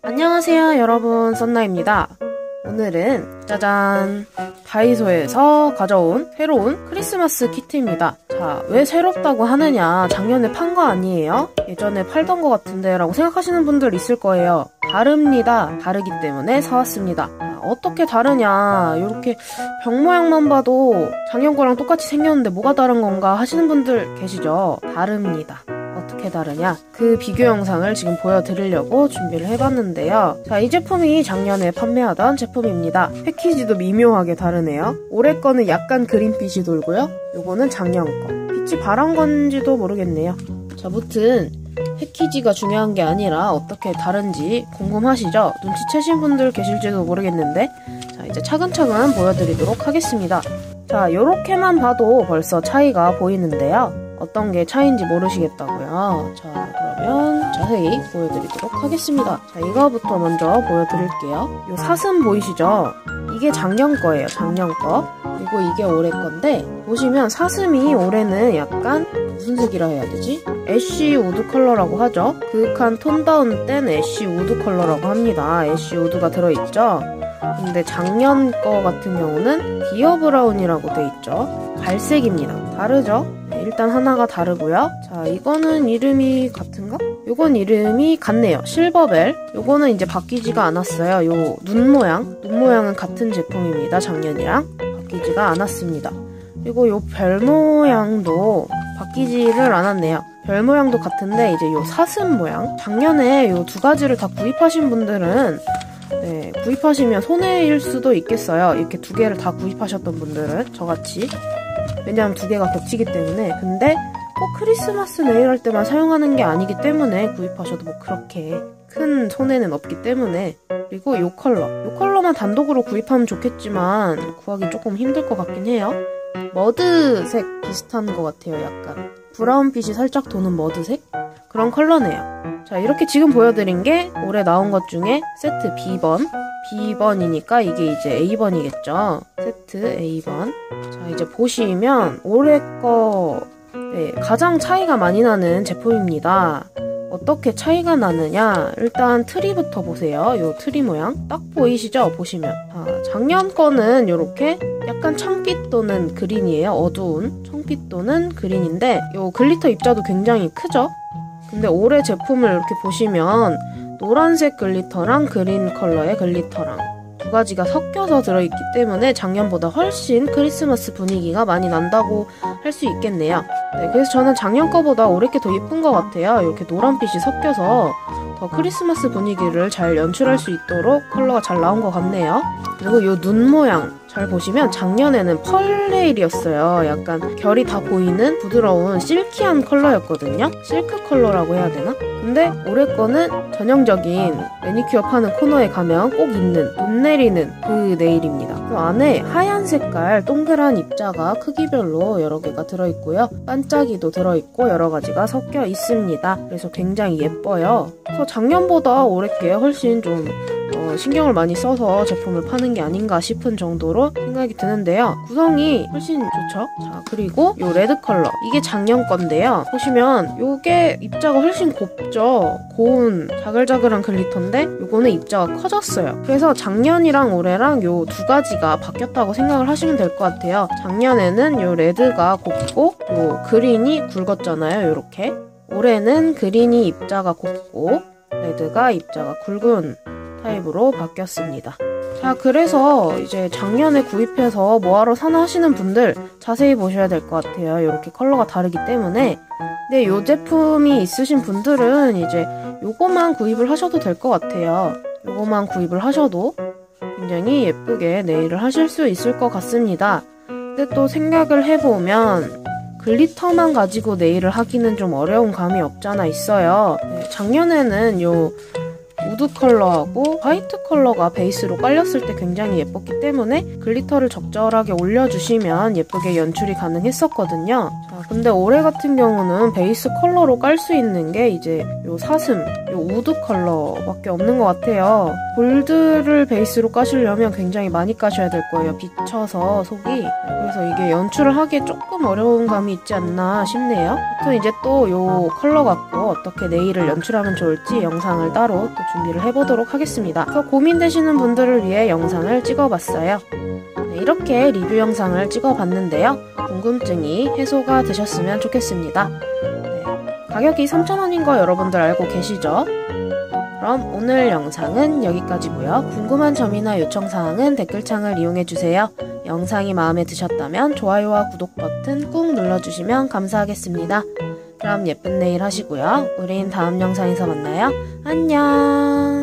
안녕하세요 여러분, 썬나입니다. 오늘은 짜잔, 다이소에서 가져온 새로운 크리스마스 키트입니다. 자, 왜 새롭다고 하느냐, 작년에 판 거 아니에요? 예전에 팔던 거 같은데 라고 생각하시는 분들 있을 거예요. 다릅니다. 다르기 때문에 사왔습니다. 어떻게 다르냐, 이렇게 병 모양만 봐도 작년 거랑 똑같이 생겼는데 뭐가 다른 건가 하시는 분들 계시죠? 다릅니다. 어떻게 다르냐, 그 비교 영상을 지금 보여드리려고 준비를 해봤는데요. 자, 이 제품이 작년에 판매하던 제품입니다. 패키지도 미묘하게 다르네요. 올해 거는 약간 그린빛이 돌고요, 요거는 작년 거 빛이 바란 건지도 모르겠네요. 자, 무튼 패키지가 중요한 게 아니라 어떻게 다른지 궁금하시죠? 눈치채신 분들 계실지도 모르겠는데, 자, 이제 차근차근 보여드리도록 하겠습니다. 자, 요렇게만 봐도 벌써 차이가 보이는데요. 어떤 게 차이인지 모르시겠다고요? 자, 그러면 자세히 보여드리도록 하겠습니다. 자, 이거부터 먼저 보여드릴게요. 요 사슴 보이시죠? 이게 작년 거예요, 작년 거. 그리고 이게 올해 건데, 보시면 사슴이 올해는 약간 무슨 색이라 해야 되지? 애쉬 우드 컬러라고 하죠. 그윽한 톤 다운된 애쉬 우드 컬러라고 합니다. 애쉬 우드가 들어있죠. 근데 작년 거 같은 경우는 디어 브라운이라고 돼 있죠. 갈색입니다. 다르죠? 네, 일단 하나가 다르고요. 자, 이거는 이름이 같은가? 요건 이름이 같네요. 실버벨. 요거는 이제 바뀌지가 않았어요. 요 눈 모양은 같은 제품입니다. 작년이랑 바뀌지가 않았습니다. 그리고 요 별 모양도 바뀌지를 않았네요. 별 모양도 같은데 이제 요 사슴 모양, 작년에 요 두 가지를 다 구입하신 분들은, 네, 구입하시면 손해일 수도 있겠어요. 이렇게 두 개를 다 구입하셨던 분들은, 저같이. 왜냐면 두 개가 겹치기 때문에. 근데 꼭 크리스마스 네일 할 때만 사용하는 게 아니기 때문에 구입하셔도 뭐 그렇게 큰 손해는 없기 때문에. 그리고 요 컬러만 단독으로 구입하면 좋겠지만 구하기 조금 힘들 것 같긴 해요. 머드색 비슷한 것 같아요. 약간 브라운빛이 살짝 도는 머드색? 그런 컬러네요. 자, 이렇게 지금 보여드린 게 올해 나온 것 중에 세트 B번이니까 이게 이제 A번이겠죠. 세트 A번. 자, 이제 보시면 올해 거, 네, 가장 차이가 많이 나는 제품입니다. 어떻게 차이가 나느냐, 일단 트리부터 보세요. 요 트리 모양 딱 보이시죠? 보시면. 자, 작년 거는 요렇게 약간 청빛 또는 그린이에요. 어두운 청빛 또는 그린인데, 요 글리터 입자도 굉장히 크죠? 근데 올해 제품을 이렇게 보시면 노란색 글리터랑 그린 컬러의 글리터랑 두 가지가 섞여서 들어있기 때문에 작년보다 훨씬 크리스마스 분위기가 많이 난다고 할 수 있겠네요. 네, 그래서 저는 작년 거보다 올해 게 더 예쁜 것 같아요. 이렇게 노란빛이 섞여서 더 크리스마스 분위기를 잘 연출할 수 있도록 컬러가 잘 나온 것 같네요. 그리고 이 눈 모양 잘 보시면 작년에는 펄 네일이었어요. 약간 결이 다 보이는 부드러운 실키한 컬러였거든요. 실크 컬러라고 해야 되나? 근데 올해 거는 전형적인 매니큐어 파는 코너에 가면 꼭 있는 눈 내리는 그 네일입니다. 그 안에 하얀 색깔 동그란 입자가 크기별로 여러 개가 들어있고요. 반짝이도 들어있고 여러 가지가 섞여 있습니다. 그래서 굉장히 예뻐요. 그래서 작년보다 올해 게 훨씬 좀 신경을 많이 써서 제품을 파는 게 아닌가 싶은 정도로 생각이 드는데요. 구성이 훨씬 좋죠? 자, 그리고 요 레드 컬러, 이게 작년 건데요. 보시면 요게 입자가 훨씬 곱죠? 고운 자글자글한 글리터인데 요거는 입자가 커졌어요. 그래서 작년이랑 올해랑 요 두 가지가 바뀌었다고 생각을 하시면 될 것 같아요. 작년에는 요 레드가 곱고 요 그린이 굵었잖아요. 요렇게. 올해는 그린이 입자가 곱고 레드가 입자가 굵은 타입으로 바뀌었습니다. 자, 그래서 이제 작년에 구입해서 뭐하러 사나 하시는 분들 자세히 보셔야 될 것 같아요. 이렇게 컬러가 다르기 때문에. 근데 이 제품이 있으신 분들은 이제 요거만 구입을 하셔도 될 것 같아요. 요거만 구입을 하셔도 굉장히 예쁘게 네일을 하실 수 있을 것 같습니다. 근데 또 생각을 해보면 글리터만 가지고 네일을 하기는 좀 어려운 감이 없잖아 있어요. 네, 작년에는 요 우드 컬러하고 화이트 컬러가 베이스로 깔렸을 때 굉장히 예뻤기 때문에 글리터를 적절하게 올려주시면 예쁘게 연출이 가능했었거든요. 자, 근데 올해 같은 경우는 베이스 컬러로 깔 수 있는 게 이제 요 사슴, 요 우드 컬러밖에 없는 것 같아요. 골드를 베이스로 까시려면 굉장히 많이 까셔야 될 거예요. 비쳐서 속이. 그래서 이게 연출을 하기에 조금 어려운 감이 있지 않나 싶네요. 아무튼 이제 또 요 컬러 갖고 어떻게 네일을 연출하면 좋을지 영상을 따로 또 준비를 해보도록 하겠습니다. 고민되시는 분들을 위해 영상을 찍어봤어요. 네, 이렇게 리뷰 영상을 찍어봤는데요. 궁금증이 해소가 되셨으면 좋겠습니다. 네, 가격이 3,000원인 거 여러분들 알고 계시죠? 그럼 오늘 영상은 여기까지고요. 궁금한 점이나 요청사항은 댓글창을 이용해주세요. 영상이 마음에 드셨다면 좋아요와 구독 버튼 꾹 눌러주시면 감사하겠습니다. 그럼 예쁜 내일 하시고요. 우린 다음 영상에서 만나요. 안녕.